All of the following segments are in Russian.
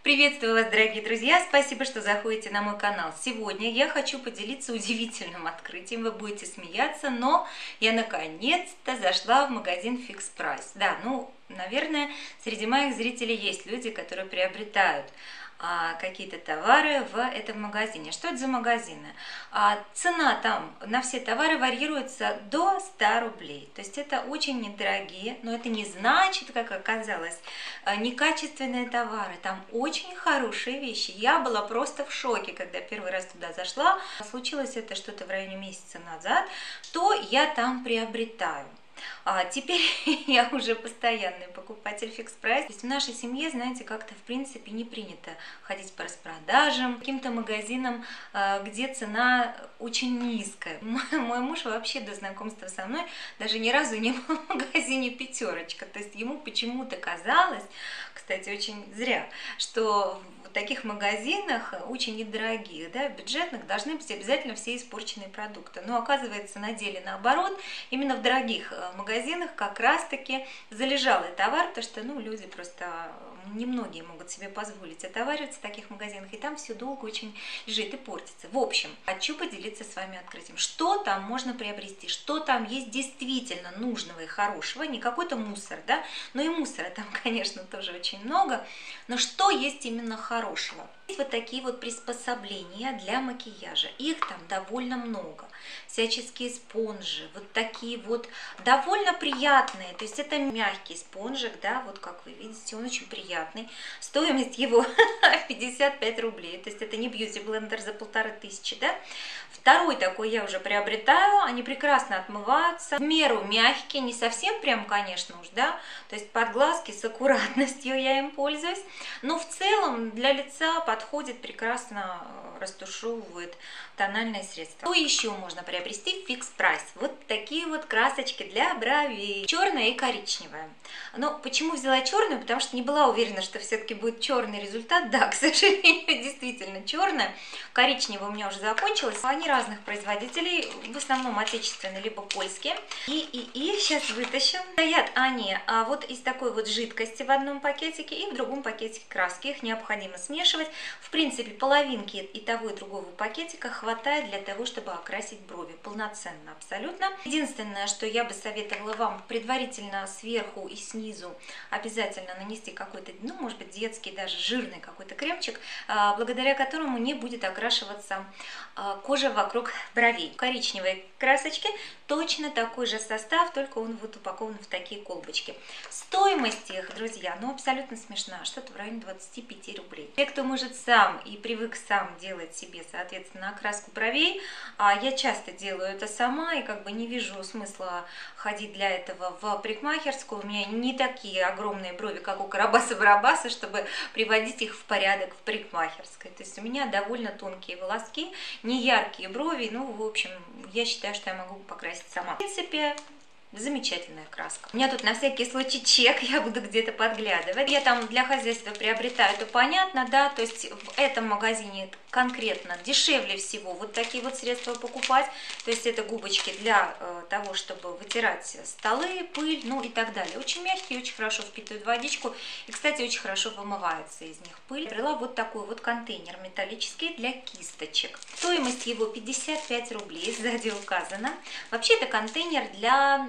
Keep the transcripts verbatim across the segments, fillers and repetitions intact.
Приветствую вас, дорогие друзья! Спасибо, что заходите на мой канал. Сегодня я хочу поделиться удивительным открытием. Вы будете смеяться, но я наконец-то зашла в магазин Fix Price. Да, ну, наверное, среди моих зрителей есть люди, которые приобретают а, какие-то товары в этом магазине. Что это за магазины? А, цена там на все товары варьируется до ста рублей. То есть это очень недорогие, но это не значит, как оказалось, некачественные товары. Там очень хорошие вещи. Я была просто в шоке, когда первый раз туда зашла. Случилось это что-то в районе месяца назад, то я там приобретаю. А теперь я уже постоянный покупатель Fix Price. То есть в нашей семье, знаете, как-то в принципе не принято ходить по распродажам, каким-то магазинам, где цена очень низкая. Мой муж вообще до знакомства со мной даже ни разу не был в магазине «Пятерочка». То есть ему почему-то казалось, кстати, очень зря, что в таких магазинах, очень недорогих, да, бюджетных, должны быть обязательно все испорченные продукты. Но оказывается, на деле наоборот, именно в дорогих магазинах как раз-таки залежалый товар, потому что, ну, люди просто, немногие могут себе позволить отовариваться в таких магазинах, и там все долго очень лежит и портится. В общем, хочу поделиться с вами открытием, что там можно приобрести, что там есть действительно нужного и хорошего, не какой-то мусор, да, но и мусора там, конечно, тоже очень много, но что есть именно хорошего. Есть вот такие вот приспособления для макияжа, их там довольно много, всяческие спонжи, вот такие вот довольно приятные, то есть это мягкий спонжик, да, вот как вы видите, он очень приятный, стоимость его пятьдесят пять рублей, то есть это не бьюти-блендер за полторы тысячи, да. Второй такой я уже приобретаю, они прекрасно отмываются, в меру мягкие, не совсем прям, конечно уж, да, то есть под глазки с аккуратностью я им пользуюсь, но в целом для лица подходит, прекрасно растушевывает тональные средства. Что еще можно приобрести в Fix Price? Вот такие вот красочки для бровей, черная и коричневая. Но почему взяла черную? Потому что не была уверена, что все-таки будет черный результат. Да, к сожалению, действительно черная. Коричневая у меня уже закончилась. Они разных производителей, в основном отечественные, либо польские. И, и, и сейчас вытащим. Стоят они а вот из такой вот жидкости в одном пакетике и в другом пакетике краски. Их необходимо смешивать. В принципе, половинки и того, и другого пакетика хватает для того, чтобы окрасить брови. Полноценно абсолютно. Единственное, что я бы советовала вам предварительно сверху и снизу обязательно нанести какой-то, ну, может быть, детский, даже жирный какой-то кремчик, благодаря которому не будет окрашиваться кожа вокруг бровей. В коричневой красочке точно такой же состав, только он вот упакован в такие колбочки. Стоимость их, друзья, ну, абсолютно смешная, что-то в районе двадцати пяти рублей. Те, кто может сам и привык сам делать себе, соответственно, окраску бровей, а я часто делаю это сама, и как бы не вижу смысла ходить для этого в парикмахерскую. У меня не такие огромные брови, как у Карабаса-Барабаса, чтобы приводить их в порядок в парикмахерской. То есть у меня довольно тонкие волоски, не яркие брови, ну, в общем, я считаю, что я могу покрасить сама. В принципе, замечательная краска. У меня тут на всякий случай чек, я буду где-то подглядывать. Я там для хозяйства приобретаю, это понятно, да, то есть в этом магазине конкретно дешевле всего вот такие вот средства покупать, то есть это губочки для э, того, чтобы вытирать столы, пыль, ну и так далее. Очень мягкие, очень хорошо впитывают водичку и, кстати, очень хорошо вымывается из них пыль. Приобрела вот такой вот контейнер металлический для кисточек. Стоимость его пятьдесят пять рублей, сзади указано. Вообще это контейнер для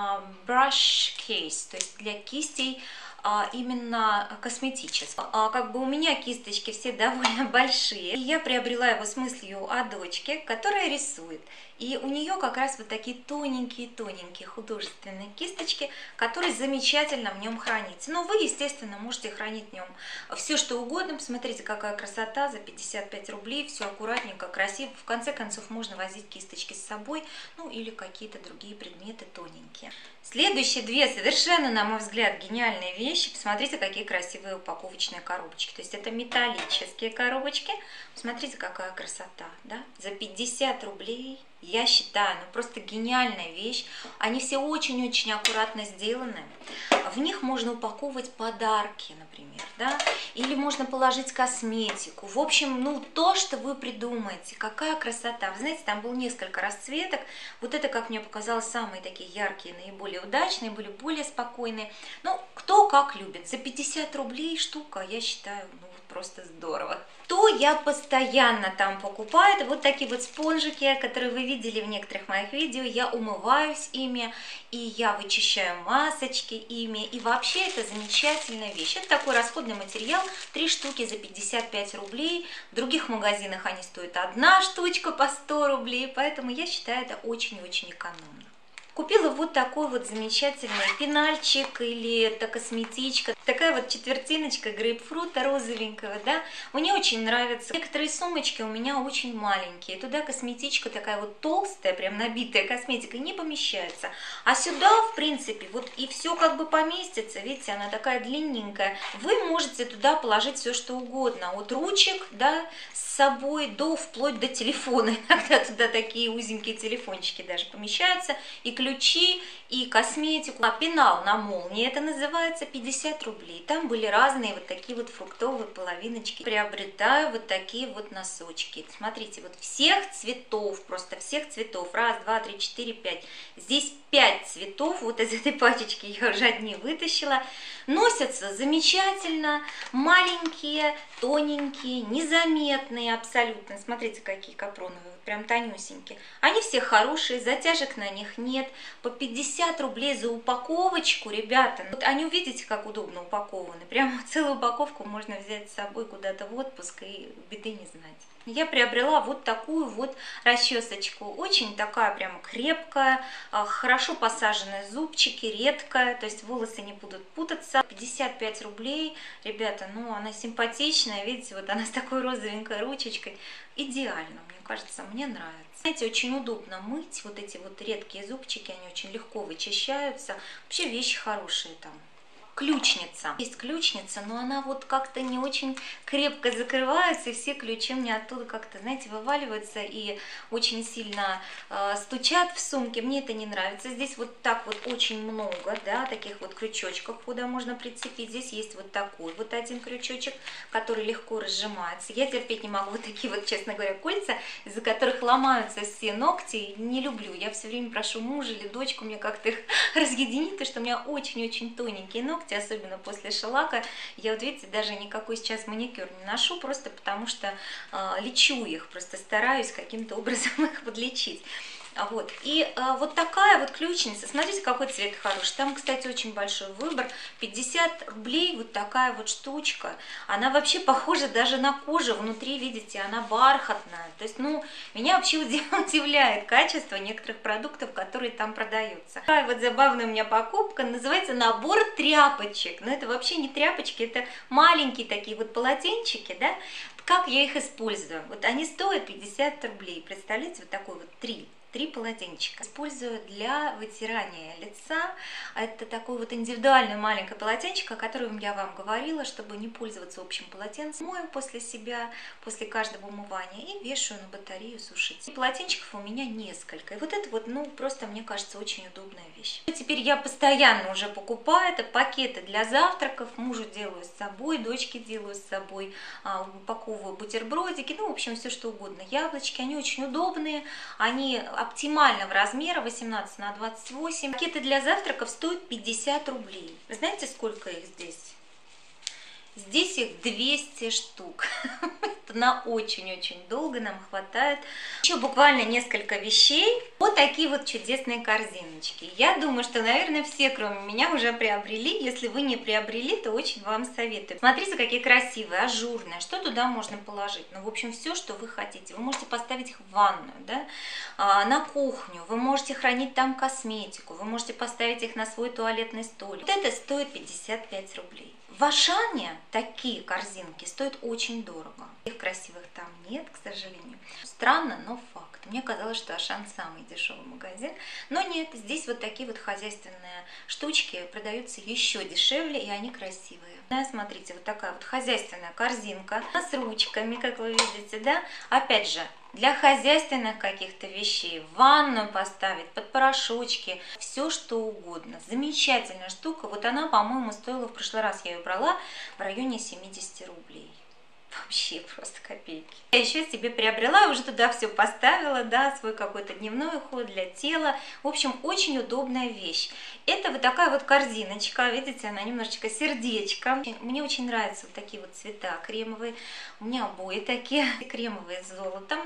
brush case, то есть для кистей именно косметических. Как бы у меня кисточки все довольно большие, и я приобрела его с мыслью о дочке, которая рисует. И у нее как раз вот такие тоненькие-тоненькие художественные кисточки, которые замечательно в нем хранятся. Но вы, естественно, можете хранить в нем все, что угодно. Посмотрите, какая красота за пятьдесят пять рублей, все аккуратненько, красиво. В конце концов, можно возить кисточки с собой, ну или какие-то другие предметы тоненькие. Следующие две совершенно, на мой взгляд, гениальные вещи. Посмотрите, какие красивые упаковочные коробочки. То есть это металлические коробочки. Посмотрите, какая красота, да? За пятьдесят рублей. Я считаю, ну просто гениальная вещь. Они все очень-очень аккуратно сделаны. В них можно упаковывать подарки, например, да, или можно положить косметику. В общем, ну то, что вы придумаете, какая красота. Вы знаете, там было несколько расцветок. Вот это, как мне показалось, самые такие яркие, наиболее удачные, были более спокойные. Ну, кто как любит. За пятьдесят рублей штука, я считаю, ну просто здорово. То я постоянно там покупаю, это вот такие вот спонжики, которые вы видели в некоторых моих видео, я умываюсь ими, и я вычищаю масочки ими, и вообще это замечательная вещь. Это такой расходный материал, три штуки за пятьдесят пять рублей, в других магазинах они стоят одна штучка по сто рублей, поэтому я считаю это очень-очень экономно. Купила вот такой вот замечательный пенальчик или это косметичка. Такая вот четвертиночка грейпфрута розовенького, да. Мне очень нравится. Некоторые сумочки у меня очень маленькие. Туда косметичка такая вот толстая, прям набитая косметикой, не помещается. А сюда, в принципе, вот и все как бы поместится. Видите, она такая длинненькая. Вы можете туда положить все что угодно. От ручек, да, с собой до вплоть до телефона. Иногда туда такие узенькие телефончики даже помещаются. И ключи, и косметику. А пенал на молнии, это называется, пятьдесят рублей. Там были разные вот такие вот фруктовые половиночки. Приобретаю вот такие вот носочки. Смотрите, вот всех цветов, просто всех цветов. Раз, два, три, четыре, пять. Здесь пять цветов. Вот из этой пачечки я уже одни вытащила. Носятся замечательно. Маленькие, тоненькие, незаметные абсолютно. Смотрите, какие капроновые. Прям тонюсенькие. Они все хорошие, затяжек на них нет. По пятьдесят рублей за упаковочку, ребята. Вот они, увидите, как удобно упакованы. Прямо целую упаковку можно взять с собой куда-то в отпуск и беды не знать. Я приобрела вот такую вот расчесочку. Очень такая прям крепкая, хорошо посаженные зубчики, редкая. То есть волосы не будут путаться. пятьдесят пять рублей. Ребята, ну она симпатичная. Видите, вот она с такой розовенькой ручечкой. Идеально, мне кажется, мне нравится. Знаете, очень удобно мыть вот эти вот редкие зубчики. Они очень легко вычищаются. Вообще вещи хорошие там. Ключница. Есть ключница, но она вот как-то не очень крепко закрывается, и все ключи мне оттуда как-то, знаете, вываливаются и очень сильно э, стучат в сумке. Мне это не нравится. Здесь вот так вот очень много, да, таких вот крючочков, куда можно прицепить. Здесь есть вот такой вот один крючочек, который легко разжимается. Я терпеть не могу вот такие вот, честно говоря, кольца, из-за которых ломаются все ногти. Не люблю. Я все время прошу мужа или дочку мне как-то их разъединить, потому что у меня очень-очень тоненькие ногти. Особенно после шелака. Я вот видите, даже никакой сейчас маникюр не ношу, просто потому что э, лечу их, просто стараюсь каким-то образом их подлечить. Вот. И а, вот такая вот ключница, смотрите, какой цвет хороший. Там, кстати, очень большой выбор. пятьдесят рублей вот такая вот штучка. Она вообще похожа даже на кожу. Внутри, видите, она бархатная. То есть, ну, меня вообще удивляет качество некоторых продуктов, которые там продаются. Такая вот забавная у меня покупка. Называется набор тряпочек. Но это вообще не тряпочки, это маленькие такие вот полотенчики, да. Как я их использую? Вот они стоят пятьдесят рублей. Представляете, вот такой вот три. Три полотенчика. Использую для вытирания лица. Это такое вот индивидуальное маленькое полотенчико, о котором я вам говорила, чтобы не пользоваться общим полотенцем. Мою после себя, после каждого умывания и вешаю на батарею сушить. И полотенчиков у меня несколько. И вот это вот, ну, просто, мне кажется, очень удобная вещь. Теперь я постоянно уже покупаю. Это пакеты для завтраков. Мужу делаю с собой, дочке делаю с собой. Упаковываю бутербродики, ну, в общем, все что угодно. Яблочки, они очень удобные. Они оптимального размера, восемнадцать на двадцать восемь. Пакеты для завтраков стоят пятьдесят рублей. Вы знаете, сколько их здесь? Здесь их двести штук. Это на очень-очень долго нам хватает. Еще буквально несколько вещей. Вот такие вот чудесные корзиночки. Я думаю, что, наверное, все, кроме меня, уже приобрели. Если вы не приобрели, то очень вам советую. Смотрите, какие красивые, ажурные. Что туда можно положить? Ну, в общем, все, что вы хотите. Вы можете поставить их в ванную, да? а, на кухню. Вы можете хранить там косметику. Вы можете поставить их на свой туалетный столик. Вот это стоит пятьдесят пять рублей. В Ашане такие корзинки стоят очень дорого. Их красивых там нет, к сожалению. Странно, но факт. Мне казалось, что Ашан самый дешевый магазин. Но нет, здесь вот такие вот хозяйственные штучки продаются еще дешевле, и они красивые. Да, смотрите, вот такая вот хозяйственная корзинка с ручками, как вы видите, да. Опять же, для хозяйственных каких-то вещей, в ванную поставить, под порошочки, все что угодно. Замечательная штука. Вот она, по-моему, стоила, в прошлый раз я ее брала, в районе семидесяти рублей. вообще просто копейки. Я еще себе приобрела, уже туда все поставила, да, свой какой-то дневной уход для тела. В общем, очень удобная вещь. Это вот такая вот корзиночка, видите, она немножечко сердечко. Мне очень нравятся вот такие вот цвета кремовые. У меня обои такие кремовые с золотом.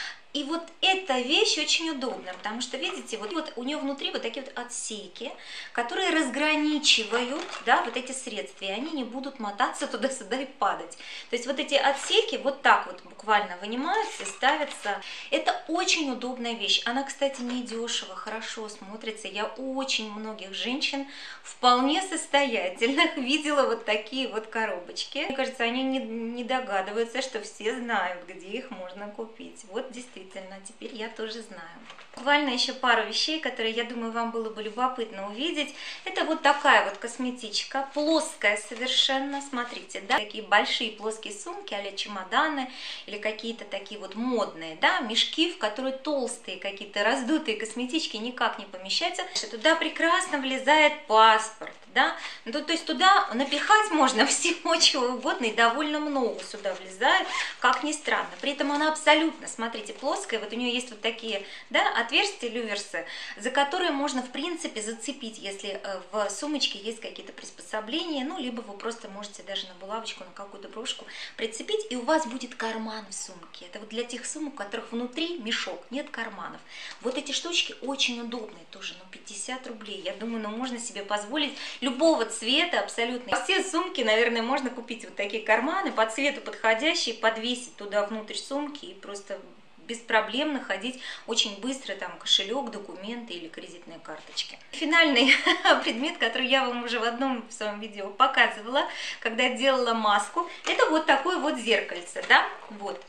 И вот эта вещь очень удобна, потому что, видите, вот, вот у нее внутри вот такие вот отсеки, которые разграничивают, да, вот эти средства, и они не будут мотаться туда-сюда и падать. То есть вот эти отсеки вот так вот буквально вынимаются и ставятся. Это очень удобная вещь. Она, кстати, не дешево, хорошо смотрится. Я очень многих женщин, вполне состоятельных, видела вот такие вот коробочки. Мне кажется, они не, не догадываются, что все знают, где их можно купить. Вот действительно. Теперь я тоже знаю. Буквально еще пару вещей, которые, я думаю, вам было бы любопытно увидеть. Это вот такая вот косметичка, плоская совершенно, смотрите, да, такие большие плоские сумки, а-ля чемоданы, или какие-то такие вот модные, да, мешки, в которые толстые какие-то раздутые косметички никак не помещаются. Туда прекрасно влезает паспорт, да, ну, то, то есть туда напихать можно всего чего угодно, и довольно много сюда влезает, как ни странно. При этом она абсолютно, смотрите, плоская, вот у нее есть вот такие, да, отверстия, люверсы, за которые можно, в принципе, зацепить, если в сумочке есть какие-то приспособления, ну, либо вы просто можете даже на булавочку, на какую-то брошку прицепить, и у вас будет карман в сумке. Это вот для тех сумок, у которых внутри мешок, нет карманов. Вот эти штучки очень удобные тоже, ну, пятьдесят рублей, я думаю, ну, можно себе позволить любого цвета абсолютно. Все сумки, наверное, можно купить вот такие карманы, по цвету подходящие, подвесить туда внутрь сумки и просто без проблем находить очень быстро там кошелек, документы или кредитные карточки. Финальный предмет, который я вам уже в одном своем видео показывала, когда делала маску, это вот такое вот зеркальце, да, вот.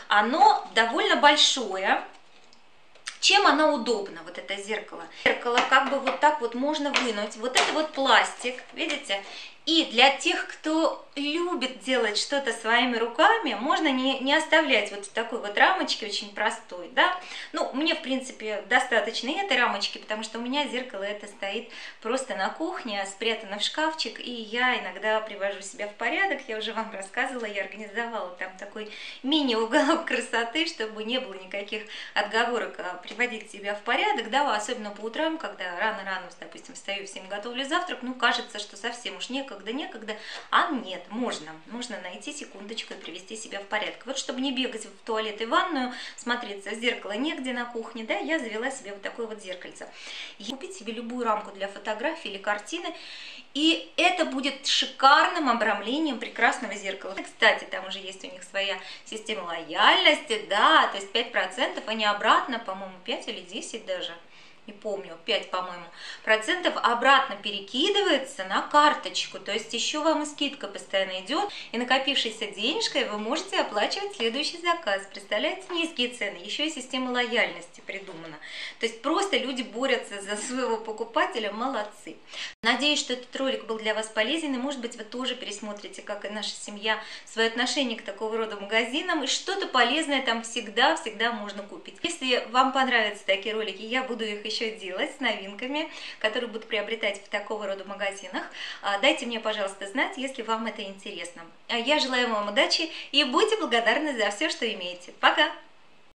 Оно довольно большое. Чем оно удобно, вот это зеркало? Зеркало как бы вот так вот можно вынуть. Вот это вот пластик, видите? И для тех, кто любит делать что-то своими руками, можно не, не оставлять вот в такой вот рамочке очень простой, да. Ну, мне, в принципе, достаточно и этой рамочки, потому что у меня зеркало это стоит просто на кухне, спрятано в шкафчик, и я иногда привожу себя в порядок. Я уже вам рассказывала, я организовала там такой мини-уголок красоты, чтобы не было никаких отговорок приводить себя в порядок, да, особенно по утрам, когда рано-рано, допустим, встаю, всем готовлю завтрак, ну, кажется, что совсем уж некогда, Некогда, некогда, а нет, можно, можно найти секундочку и привести себя в порядок. Вот чтобы не бегать в туалет и ванную, смотреться в зеркало негде на кухне, да, я завела себе вот такое вот зеркальце. И купить себе любую рамку для фотографии или картины, и это будет шикарным обрамлением прекрасного зеркала. Кстати, там уже есть у них своя система лояльности, да, то есть пять процентов, а не обратно, по-моему, пять или десять даже. Не помню, пять, по-моему, процентов обратно перекидывается на карточку, то есть еще вам и скидка постоянно идет, и накопившейся денежкой вы можете оплачивать следующий заказ. Представляете, низкие цены, еще и система лояльности придумана. То есть просто люди борются за своего покупателя, молодцы. Надеюсь, что этот ролик был для вас полезен, и может быть вы тоже пересмотрите, как и наша семья, свое отношение к такого рода магазинам, и что-то полезное там всегда-всегда можно купить. Если вам понравятся такие ролики, я буду их еще делать с новинками, которые будут приобретать в такого рода магазинах. Дайте мне, пожалуйста, знать, если вам это интересно. Я желаю вам удачи и будьте благодарны за все, что имеете. Пока!